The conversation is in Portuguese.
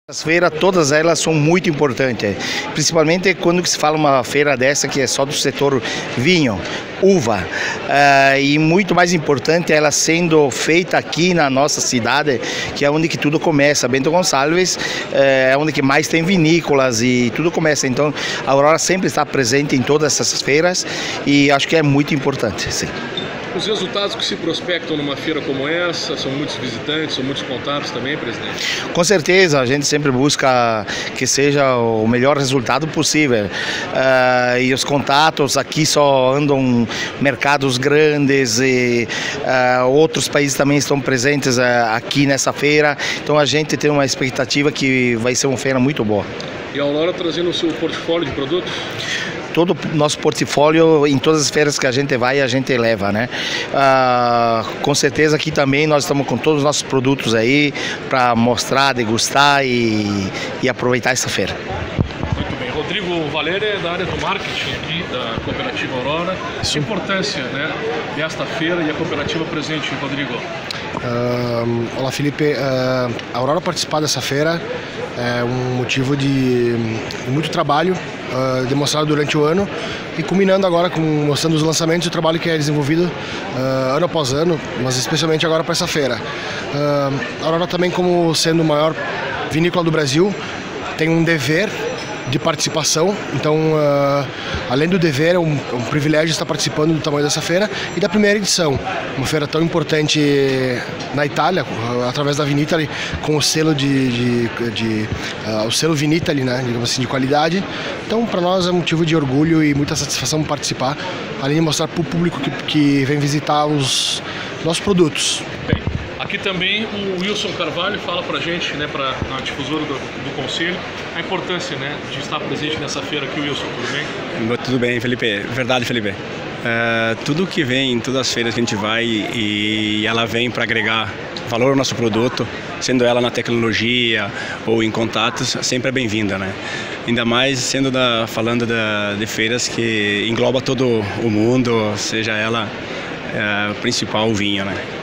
As feiras, todas elas são muito importantes, principalmente quando se fala uma feira dessa que é só do setor vinho, uva, e muito mais importante ela sendo feita aqui na nossa cidade, que é onde que tudo começa. Bento Gonçalves é onde que mais tem vinícolas e tudo começa, então a Aurora sempre está presente em todas essas feiras e acho que é muito importante, sim. Os resultados que se prospectam numa feira como essa, são muitos visitantes, são muitos contatos também, presidente? Com certeza, a gente sempre busca que seja o melhor resultado possível. E os contatos aqui só andam mercados grandes e outros países também estão presentes aqui nessa feira. Então a gente tem uma expectativa que vai ser uma feira muito boa. E a Aurora trazendo o seu portfólio de produtos? Todo o nosso portfólio, em todas as feiras que a gente vai, a gente leva, né? Com certeza aqui também nós estamos com todos os nossos produtos aí para mostrar, degustar e aproveitar essa feira. Muito bem. Rodrigo Valério é da área do marketing aqui da Cooperativa Aurora. A importância, né, desta feira e a cooperativa presente, Rodrigo? Olá, Felipe. A Aurora participar dessa feira é um motivo de muito trabalho demonstrado durante o ano e culminando agora mostrando os lançamentos e o trabalho que é desenvolvido ano após ano, mas especialmente agora para essa feira. A Aurora também, como sendo o maior vinícola do Brasil, tem um dever de participação, então além do dever, é um privilégio estar participando do tamanho dessa feira e da primeira edição, uma feira tão importante na Itália, através da Vinitaly, com o selo o selo Vinitaly, né, digamos assim, de qualidade. Então para nós é motivo de orgulho e muita satisfação participar, além de mostrar para o público que vem visitar os nossos produtos. Bem, aqui também o Wilson Carvalho fala pra gente, né, na difusora do Conselho, a importância, né, de estar presente nessa feira aqui. Wilson, tudo bem? Tudo bem, Felipe. Verdade, Felipe. Tudo que vem, em todas as feiras que a gente vai e ela vem para agregar valor ao nosso produto, sendo ela na tecnologia ou em contatos, sempre é bem-vinda, né? Ainda mais falando de feiras que engloba todo o mundo, seja ela principal o vinho, né?